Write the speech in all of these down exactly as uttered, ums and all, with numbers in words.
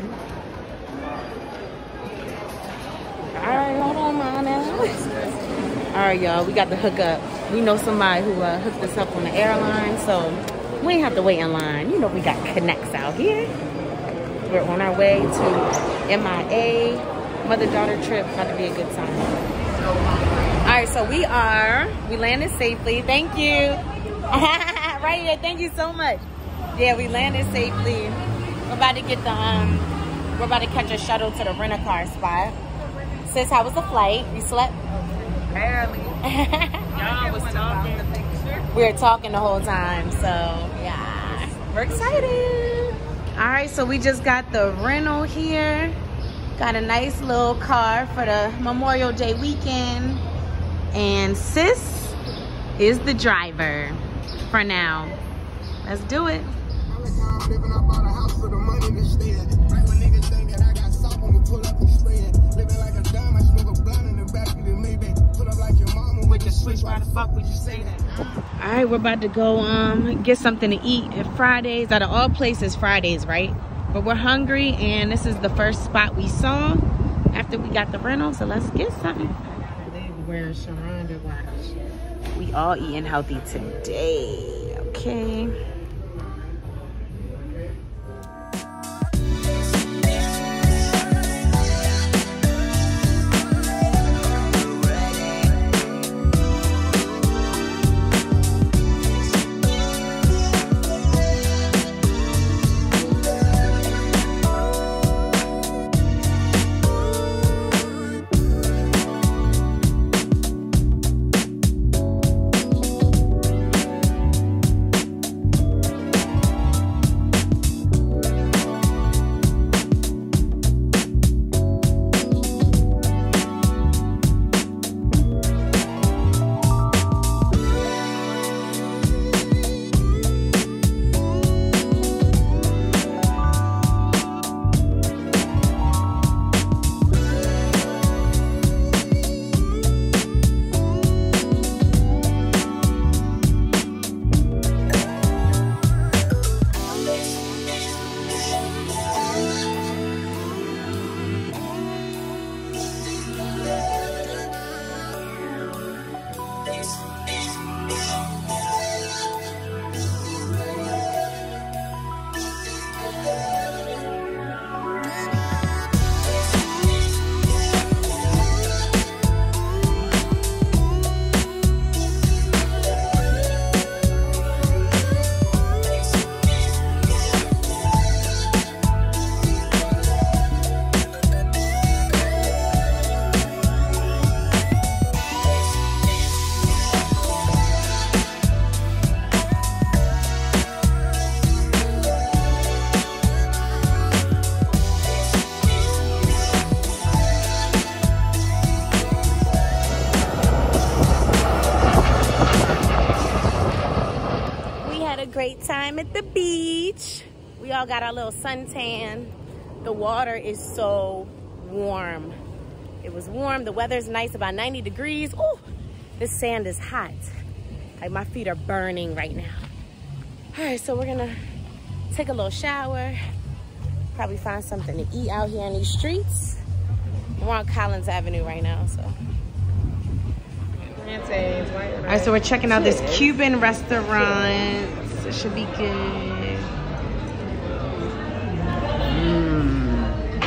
Alright, hold on, man. Alright, y'all, we got the hookup. We know somebody who uh, hooked us up on the airline, so we ain't have to wait in line. You know we got connects out here. We're on our way to M I A, mother-daughter trip. About to be a good time. Alright, so we are, we landed safely. Thank you. Right here, thank you so much. Yeah, we landed safely. We're about to get the, um, we're about to catch a shuttle to the rent-a-car spot. Sis, how was the flight? You slept? Barely. Y'all was talking. We were talking the whole time, so yeah. We're excited. All right, so we just got the rental here. Got a nice little car for the Memorial Day weekend. And sis is the driver for now. Let's do it. All right, we're about to go um get something to eat at Fridays. Out of all places, Fridays, right? But we're hungry, and this is the first spot we saw after we got the rental. So let's get something. They wearing Sharonda watch. We all eating healthy today, okay? Great time at the beach. We all got our little suntan. The water is so warm. It was warm. The weather's nice, about ninety degrees. Oh, this sand is hot. Like my feet are burning right now. All right, so we're gonna take a little shower. Probably find something to eat out here in these streets. We're on Collins Avenue right now, so. All right, so we're checking out this Cuban restaurant. It should be good. Mm.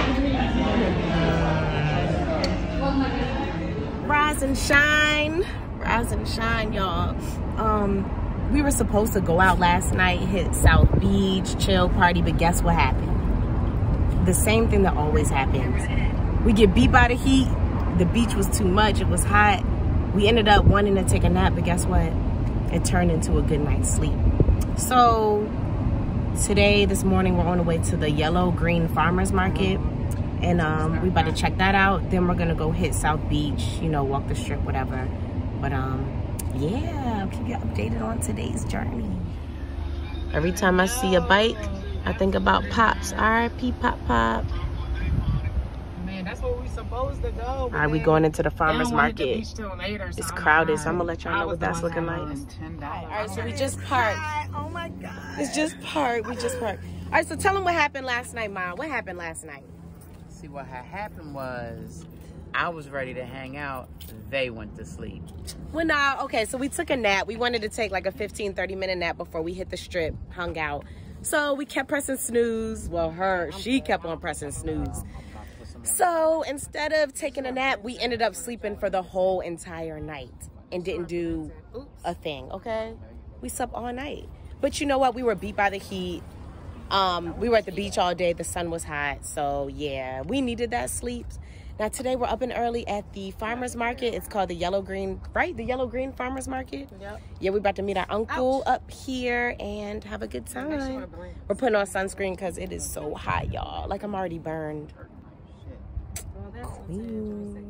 Rise and shine. Rise and shine, y'all. Um, we were supposed to go out last night, hit South Beach, chill, party, but guess what happened? The same thing that always happens. We get beat by the heat. The beach was too much. It was hot. We ended up wanting to take a nap, but guess what? It turned into a good night's sleep. So today, this morning, we're on the way to the Yellow Green Farmers Market, and um, we about to check that out. Then we're gonna go hit South Beach, you know, walk the strip, whatever. But um, yeah, I'll keep you updated on today's journey. Every time I see a bike, I think about Pops. R I P Pop Pop. Man, that's where we supposed to go. All right, we going into the farmers market. Later, so it's I'm crowded, fine. so I'm gonna let y'all know what that's looking like. All right, so we just parked. Oh my God. It's just parked. We just parked. All right, so tell them what happened last night, Mom. What happened last night? See, what had happened was I was ready to hang out. They went to sleep. Well, nah, okay, so we took a nap. We wanted to take like a fifteen, thirty minute nap before we hit the strip, hung out. So we kept pressing snooze. Well, her, she kept on pressing snooze. So instead of taking a nap, we ended up sleeping for the whole entire night and didn't do a thing, okay? We slept all night. But you know what? We were beat by the heat. Um, we were at the beach all day. The sun was hot. So, yeah, we needed that sleep. Now, today we're up and early at the farmer's market. It's called the Yellow Green, right? The Yellow Green Farmer's Market? Yep. Yeah, we're about to meet our uncle Ouch. up here and have a good time. We're putting on sunscreen because it is so hot, y'all. Like, I'm already burned. Queen.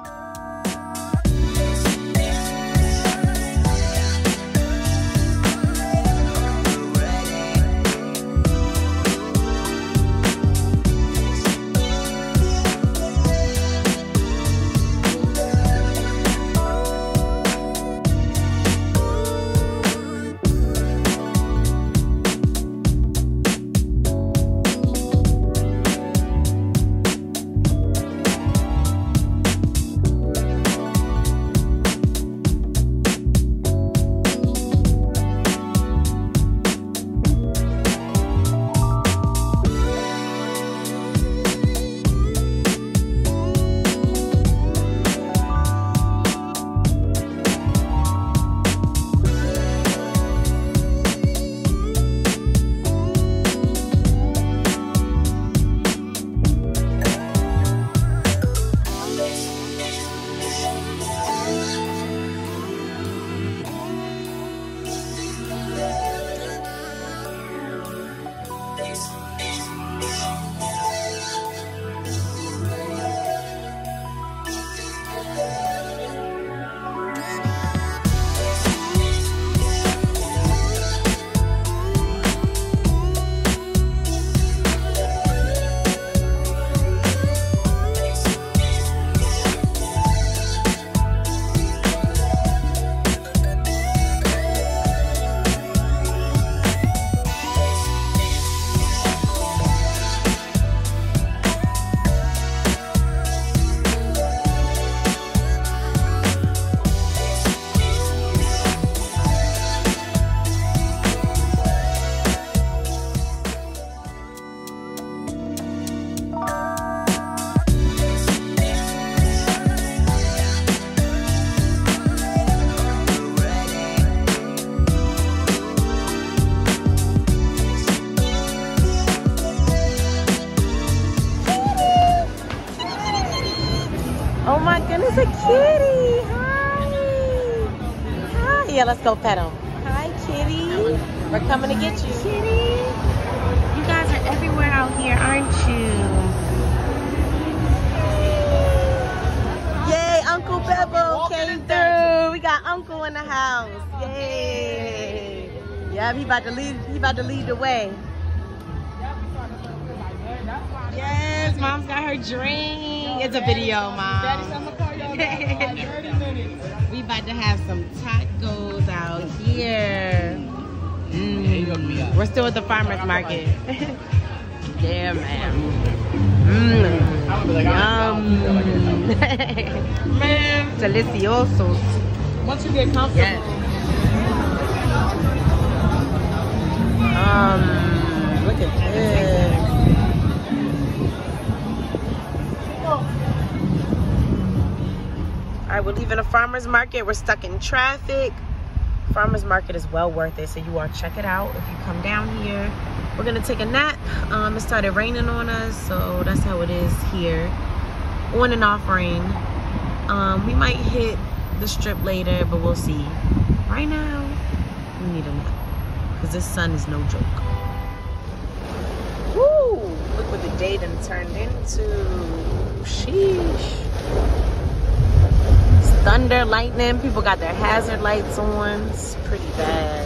Oh my goodness, a kitty. Hi. Hi. Yeah, let's go pet him. Hi, kitty. We're coming to get you. Kitty. You guys are everywhere out here, aren't you? Yay, Uncle Bebo came through. We got Uncle in the house. Yay. Yeah, he about to lead, he about to lead the way. Yes, Mom's got her drink. It's a video, Mom. We about to have some tacos out here. Mm. We're still at the farmer's market. Yeah, man. Mm. Yum. Man. Deliciosos. Once you get comfortable. Yes. Um, look at this. All right, we're leaving the farmer's market. We're stuck in traffic. Farmer's market is well worth it, so you all check it out if you come down here. We're gonna take a nap. Um, it started raining on us, so that's how it is here. On and off rain. Um, we might hit the strip later, but we'll see. Right now, we need a nap because this sun is no joke. Woo! Look what the day done turned into. Sheesh. Thunder, lightning, people got their hazard lights on. It's pretty bad.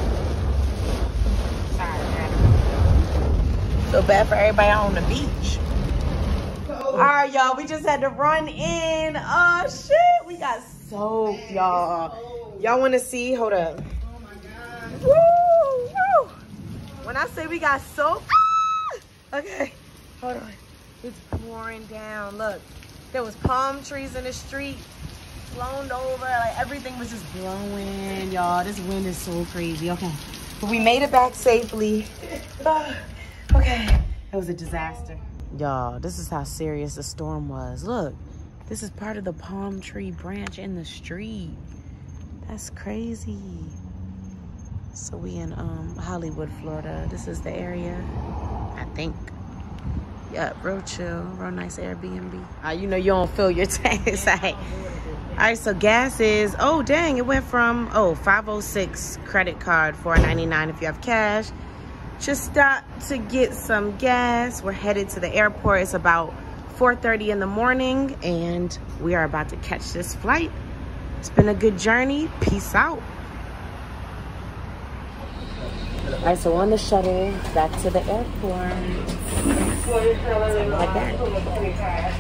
Feel bad for everybody out on the beach. All right, y'all, we just had to run in. Oh shit, we got soaked, y'all. Y'all want to see? Hold up. Oh my god. Woo, woo. When I say we got soaked, Okay, hold on. It's pouring down. Look, there was palm trees in the street, blown over. Like everything was just blowing, y'all. This wind is so crazy. Okay, but we made it back safely. Oh, okay, it was a disaster. Y'all, this is how serious the storm was. Look, this is part of the palm tree branch in the street. That's crazy. So we in um, Hollywood, Florida. This is the area, I think. Yeah, real chill, real nice Airbnb. Uh, you know you don't fill your tank. Like, all right, so gas is, oh dang, it went from, oh, five oh six credit card, four ninety-nine if you have cash. Just stopped to get some gas. We're headed to the airport. It's about four thirty in the morning and we are about to catch this flight. It's been a good journey. Peace out. All right, so on the shuttle back to the airport. Something like that.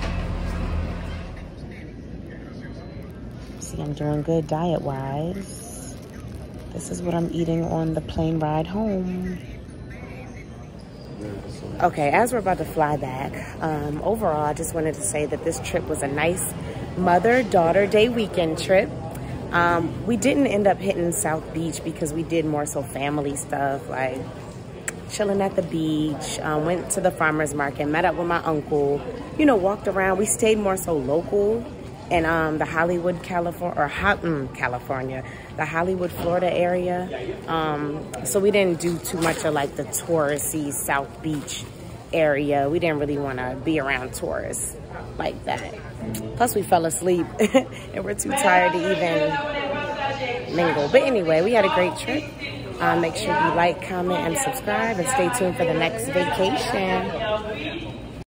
See, I'm doing good diet-wise. This is what I'm eating on the plane ride home. Okay, as we're about to fly back, um, overall, I just wanted to say that this trip was a nice mother-daughter day weekend trip. Um, we didn't end up hitting South Beach because we did more so family stuff, like chilling at the beach, um, went to the farmer's market, met up with my uncle, you know, walked around. We stayed more so local in um, the Hollywood, California, or Ho mm, California, the Hollywood, Florida area. Um, so we didn't do too much of like the touristy South Beach area. We didn't really want to be around tourists like that. Plus we fell asleep and we're too tired to even mingle. But anyway, we had a great trip. Uh, make sure you like, comment, and subscribe, and stay tuned for the next vacation.